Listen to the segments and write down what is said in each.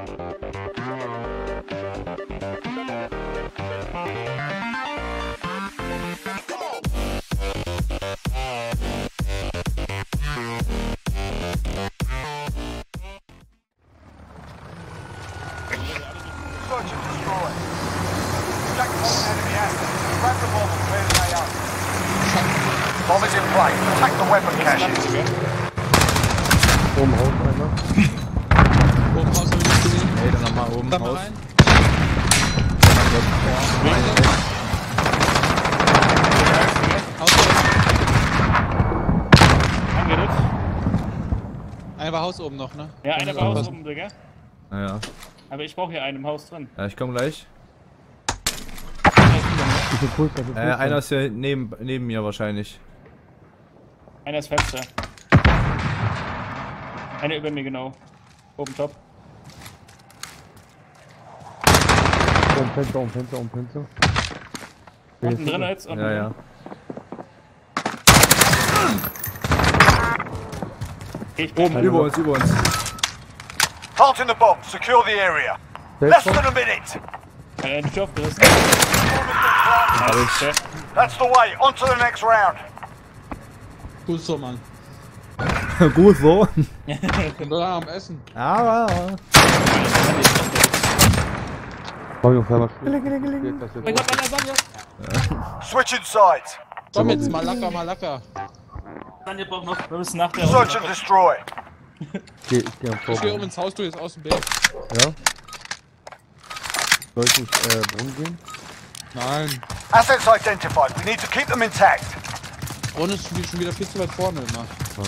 Search and destroy. Check all enemy assets. Grab the bomb and clear the AO. Bomb is in play. Attack the weapon caches. Oben Haus einmal. Oben Haus hab ich nicht gesehen. Ey, dann nochmal oben Dann mal raus. rein. Angerutscht. Einer war Haus oben noch, ne? Ja, einer war Haus oben, Digga. Naja. Aber ich brauche hier einen im Haus drin. Ja, ich komm gleich. Wie viel Puls hat das? Einer ist ja neben mir wahrscheinlich. Einer ist Fenster. Einer über mir, genau. Oben top. Oben Fenster. Unten drin jetzt. Unten Ja, drin. ja. Ich Oben, über uns. Planting the bomb. Secure the area. Less than a minute. Nicht aufgerissen. Planted. That's the way. On to the next round. Gut so, Mann. Gut so. Und da am Essen. Aber. Komm, Junge, Mein Gott, Alter, sag ja. Switching sides. Komm jetzt, Malaka. Sanja braucht noch. Wir müssen nach der Search and destroy. Ich geh am Ich geh Vorbild. oben ins Haus, du jetzt aus dem Berg. Ja? Soll ich nicht Brunnen gehen? Nein. Assets identified. We need to keep them intact. Brunnen ist schon wieder viel zu weit vorne immer.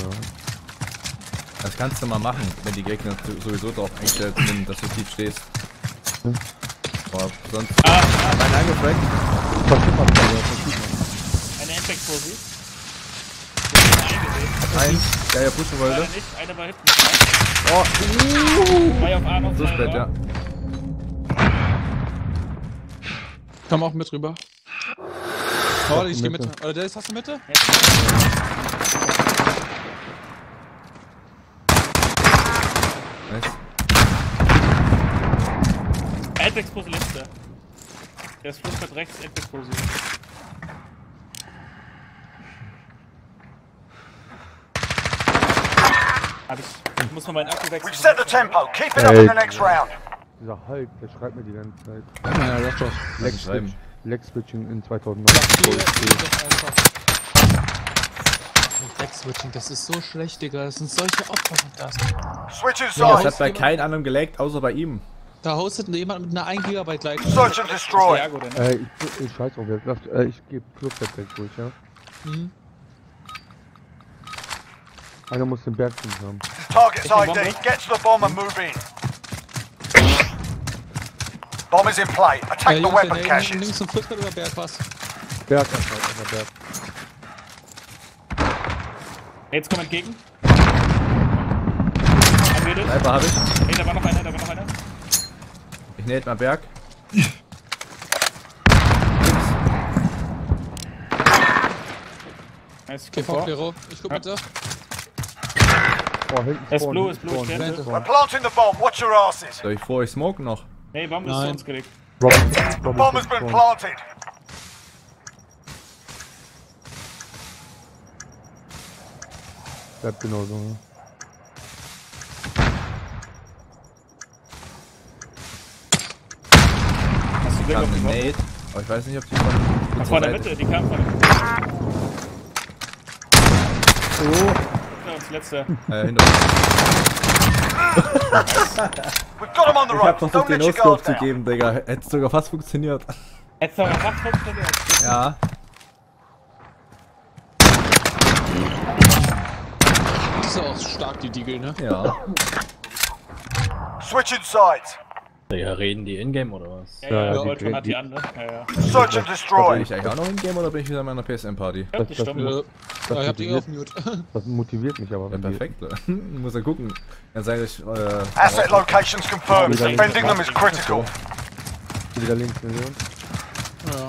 Das kannst du mal machen, wenn die Gegner sowieso drauf eingestellt sind, dass du tief stehst. Boah, sonst. Nein, eingefleckt. Eine Impact-Posi. Eins, der ja pushen wollte. Einer nicht, einer war hinten. Zwei auf A noch, So zwei spät, auf ja. A. Komm auch mit rüber. Oh, ich geh mit. Oder der ist, hast du Mitte? Nice. Impact-Posi letzter. Der ist Flussbett rechts, Impact-Posi. Ich muss mal meinen Akku wechseln. We've set the tempo. Keep it up in the next round. Dieser Hulk, der schreibt mir die ganze Zeit. Ja, sag doch. Leg Switching in 2009. Backswitching, das ist so schlecht, Digga. Das sind solche Opfer von das. Switching Das sides. hat bei keinem anderen geleckt, außer bei ihm. Da hostet jemand mit einer 1 GB Leitung. Search and destroy. Jago, denn? Ich scheiß auf jetzt. Ich geb Clubset weg durch, ja? Mhm. Einer muss den Berg haben. Target's ID. Get to the bomb and move in. Bomb is in play. Attack the Jungs, weapon wenn da caches. links zum Flussbett über Berg was. Berg einfach, Berg. Jetzt komm entgegen. Angeredet. Sniper hab ich. Hey, da war noch einer. Ich nähe mal Berg. Nice, Okay, vor. Klero. Ich guck bitte. Oh, hinten Es ist spawn, blue, hinten ist blue, spawn, steht. hinten We're spawn. planting the bomb. Watch your asses. Soll ich vor euch smoken noch? Nee, Bomb ist zu Nein. uns gelegt. Bomb has been planted. Bleibt genauso, ne? Hast du Glück Kam auf die eine Bombe? Nade. Aber ich weiß nicht, ob die von Von der Seite- Mitte, die kam von der Mitte. Hinter uns, letzter. hinter uns. We've got him on the Ich hab ropes. versucht, Don't den let your No-Scope guard zu down. geben, Digga. Hätte sogar fast funktioniert. Jetzt noch ein Wachfeld verwehrt. Ja. Das ist ja auch stark, die Diegel, ne? Ja. Switching sides. Ja, reden die Ingame oder was? Ja, die Goldman hat die- die an, ne? Ja. Search and Bin destroy. ich eigentlich auch noch in Game oder bin ich wieder in meiner PSM-Party? Ich glaub, die stimmt. Ich hab die auf Mute. Das motiviert mich aber. Ja, wenn die- perfekt. Muss er gucken. Dann sage ich, Asset locations confirmed. Defending them is critical. Wieder links, Million. Ja.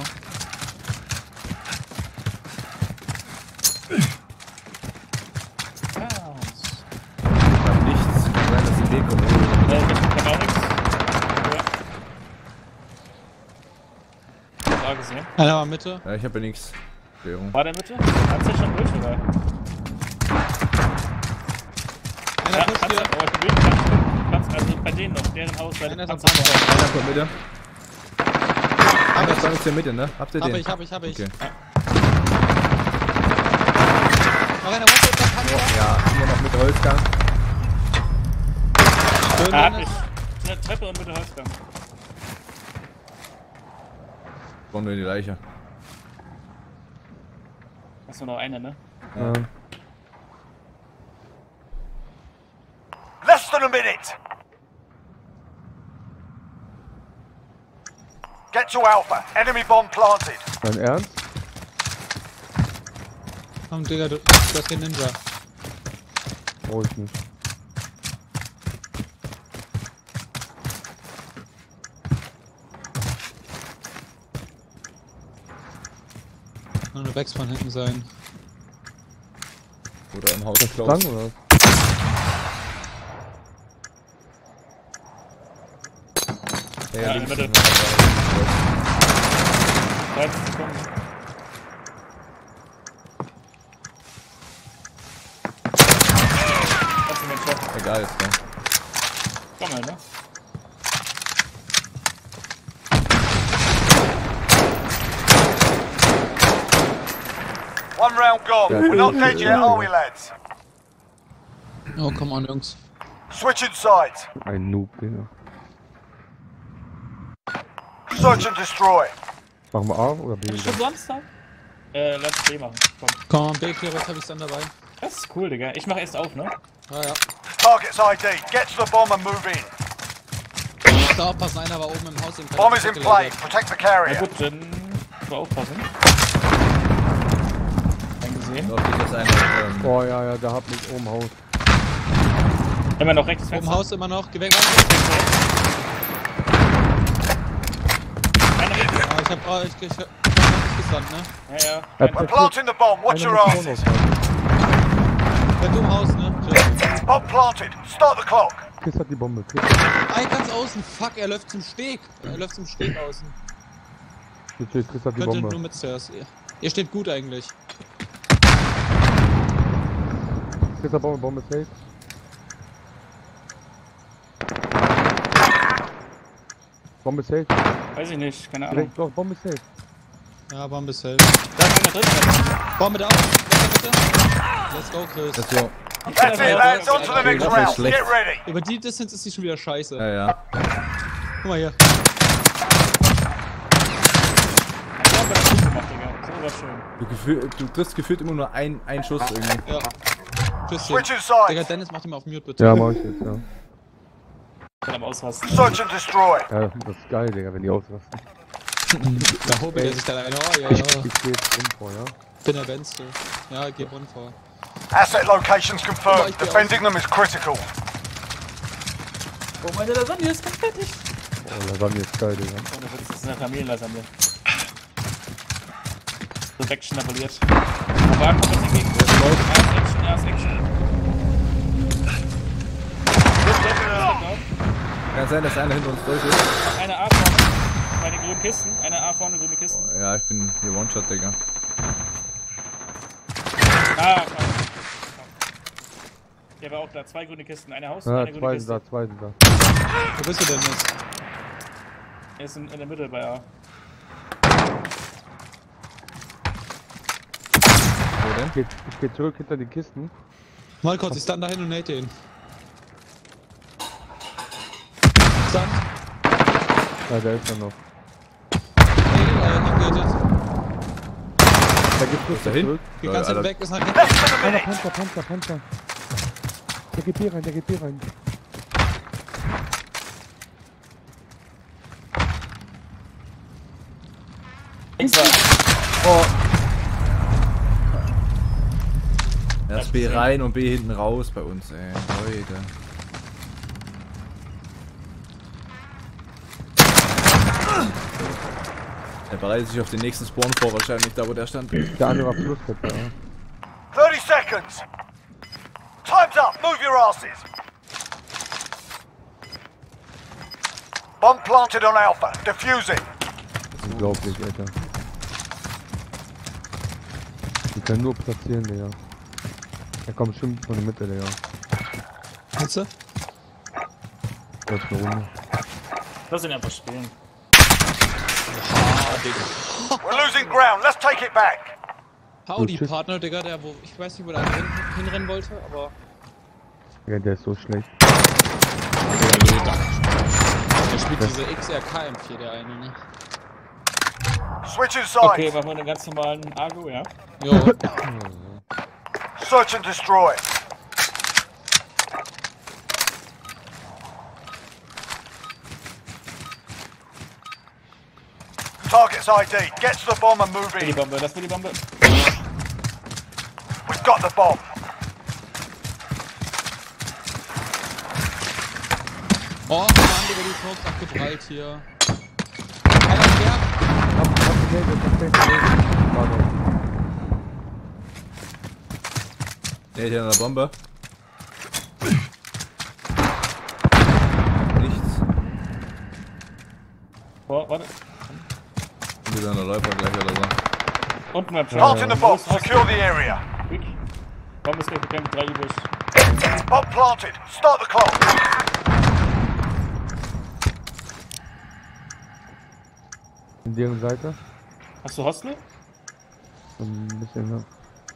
nichts. Kann sein, dass die B kommen. Ich hab auch nichts. gesehen. Einer war Mitte. Ja, ich habe ja nichts. Klärung. War der Mitte? Hat's ja schon durch, oder? Einer Ja, pusht Panzer, hier. aber ich will ganz also bei denen noch, deren Haus, bei Einer den ist am Panzer. Panzer. Einer kommt Mitte. Einer ist bei uns in der Mitte, ne? Habt ihr den? Hab ich. Okay. Noch einer Waffe, der Panzer. Ja, immer noch mit Holzgang. Schön, Ah, hab Dennis. ich. Eine Treppe und mit der Holzgang. Wollen wir die Leiche. Hast du noch eine, ne? Ja. Less than a minute. Get to Alpha. Enemy bomb planted. Dein Ernst? Komm, Digga, du hast den Ninja. Brauch ich nicht. Kann nur Backs von hinten sein. Oder im Haus Lang Klaus. oder was? Ja, links Mitte. sind wir dabei. 30 Sekunden. Hast du den Shot? Egal, ist klar. Komm mal, ne? One round gone. Yeah. We're not dead yet, are we, lads? Oh, come on, Jungs. Switching sides. Ein Noob, Digga. Search and destroy. Machen wir A oder B? Bist du schon sonst da? Lass B machen. Komm. Komm, B-Clear, jetzt hab ich's dann dabei. Das ist cool, Digga. Ich mach erst auf, ne? Ah ja. Target's ID. Get to the bomb and move in. Da aufpassen, einer war oben im Haus im Bomb is in play. Protect the Na carrier. gut, dann mal aufpassen. Eingesehen. Dort ist jetzt einer. Oh ja, da hab ich oben Haus. Immer noch rechts Oben Fenster. Haus immer noch, geh weg. Einer rechts. Ah, ich hab nicht gesandt, ne? Ja, ja. We're planting the bomb. Watch your asses. Der du im Haus, ne? Chris. Bomb planted. Start the clock. Chris hat die Bombe. Chris, Ganz außen, fuck, er läuft zum Steg. Er läuft zum Steg außen. Chris hat die Könnte nur Bombe. mit Stairs. Ihr steht gut eigentlich. Chris hat Bombe, Bombe safe. Bombe safe. Weiß ich nicht, keine Ahnung. Direkt, doch, Bombe safe. Ja, Bombe safe. Da ist einer drin. Bombe da. Bitte. Let's go, Chris. Das so. That's it, lads. On to the next Das ist round. schlecht. Get ready. Über die Distance ist die schon wieder scheiße. Ja, ja. Guck mal hier. Ich glaube, das ist gut gemacht, Digga. So war schön. Du triffst gefühlt immer nur ein Schuss irgendwie. Ja. Tschüss. Switching Digga, sides. Dennis, mach die mal auf Mute, bitte. Ja, mach ich jetzt, ja. Ich bin am Ausrasten. Search and destroy. Ja, das ist geil, Digga, wenn die ausrasten. Da hobelt er sich dann ein. Oh, ja, Ich ja. geh jetzt rum vor, ja? Bin der Benste. Ja, geh rund vor. Asset locations confirmed. Defending them is critical. Oh, meine Lasagne ist ganz fertig. Oh, Lasagne ist geil, Digga. Ohne Witz, das ist eine Familienlasagne. So wegschnabuliert. Aber kommt das entgegen. Ja, ist Action. Kann sein, dass einer hinter uns durch ist. Eine A vorne. Bei den grünen Kisten. Eine A vorne, grüne Kisten. Ja, ich bin hier One-Shot, Digga. Ah, komm. Der war auch da. Zwei grüne Kisten. Eine Haus und Ja, eine grüne zwei Kiste. sind da, zwei sind da. Wo bist du denn jetzt? Er ist in der Mitte bei A. Wo denn? Ich geh zurück hinter die Kisten. Mal kurz, ich stand da hin und nate ihn. Stand. Ja, der ist da noch. Hingeht. Da gibt's Chris da hin? zurück. Geht ganz Alter. hinten weg, ist nach Less than a Einer, minute. Panzer. Der geht hier rein, der geht hier rein. Links war. Erst B rein und B hinten raus bei uns, ey. Leute. Der bereitet sich auf den nächsten Spawn vor, wahrscheinlich da, wo der stand. Der andere war Flusskette, ja. 30 seconds. Time's up. Move your asses. Bomb planted on Alpha. Defusing. Unglaublich, Alter. Ja, nur platzieren, Digga. Er kommt bestimmt von der Mitte, Digga. Kannst du? Das ist eine Runde. Lass ihn einfach spielen. We're losing ground. Let's take it back. Howdy, Tschüss. Partner, Digga, der wo. Ich weiß nicht, wo der hinrennen wollte, aber. Ja, der ist so schlecht. Der spielt diese XRK M4, der eine, ne? Switching Okay, sides. machen wir einen ganz normalen Argo, ja? Jo. Search and destroy. Target's ID. Get to the bomb and move Die in. Bombe, das war die Bombe. We've got the bomb. Oh, der andere, die Smokes abgeprallt hier. Einer der. Der hier an der Bombe. Nichts. Oh, warte. Wieder eine Läufer gleich oder so. Unten beim Plant in the bomb. Secure the area. Quick. Bombe ist gleich bekämpft, 3 übrig. Bomb planted. Start the clock. In deren Seite. Hast du Hostel? So ein bisschen, ne?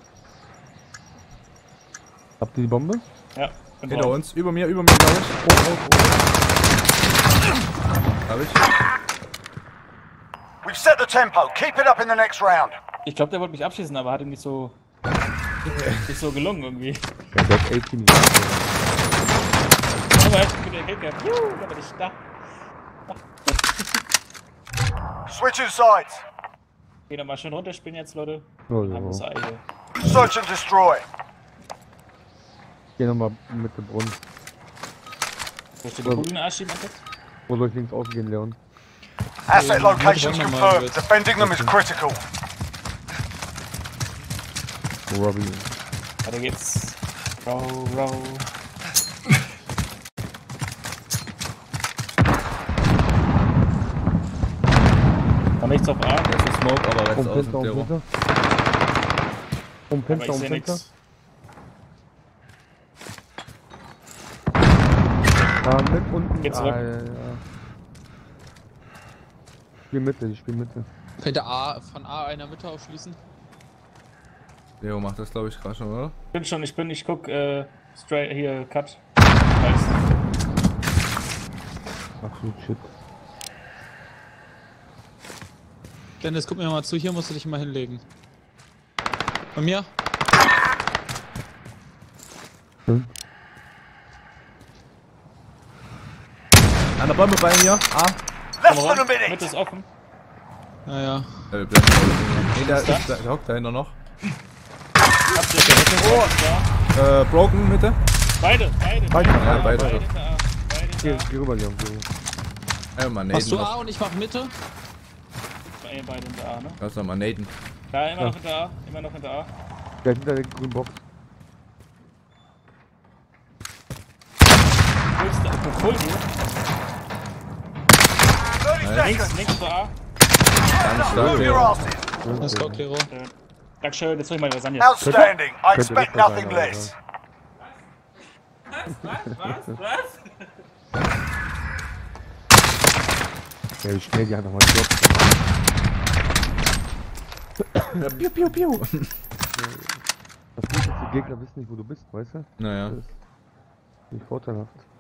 Habt ihr die Bombe? Ja. bin Hinter drauf. uns, über mir, glaube ich. Hab ich. We've set the tempo. Keep it up in the next round. Ich glaube, der wollte mich abschießen, aber hat ihm nicht so gelungen irgendwie. Ja, der ist 18. Aber ich bin der Kicker. Da bin ich da. Switching sides. Geh nochmal schön runterspielen jetzt, Leute. Oh, Haben wir so. Eile. Search and destroy. Geh nochmal mit dem Brunnen. Wo steht die Kugel in den Arsch schieben, Antwort? Wo soll ich links außen gehen, Leon? Asset locations Bombe mal confirmed. mit. Defending them is critical. Robbie. Weiter geht's. Row. War nichts auf A, Das ist Smoke, aber rechts Um außen, Fenster, um Terror. Fenster. Um aber Fenster, ich um seh Fenster. nix. Mit unten. Geh zurück. Ja. Spiel Mitte, ich spiel Mitte. Könnte von A einer Mitte aufschließen? Leo macht das, glaube ich, gerade schon, oder? Ich guck, straight, hier, Cut. Nice. Absolut shit. Dennis, guck mir mal zu, hier musst du dich mal hinlegen. Bei mir? Hm? An der Bombe bei mir. Ah. Less Komm than a ran. minute. Mitte ist offen. Naja. Wir bleiben nee, der hockt dahinter noch. Broken, Mitte. Beide. Beide. Ja, beide. Beide hinter A. Beide Geh, hinter geh rüber, Leon, geh rüber. Mal Machst du naden A noch. und ich mach Mitte? A. Beide hinter A, ne? Lass noch mal naden. Da, immer noch hinter A. Immer noch hinter A. Der ist hinter der grünen Box. Full du. 30 Links, seconds. links zu A. Ganz stark, Move your Leo. asses. Das ist Klero. Dankeschön, jetzt hol ich mal die Lasagne. Outstanding. I Könnte expect Liste nothing sein, aber less. Ja, wie schnell die einfach mal klopft. Piu, piu, piu. Das Gute ist, die Gegner wissen nicht, wo du bist, weißt du? Naja. Das ist nicht vorteilhaft.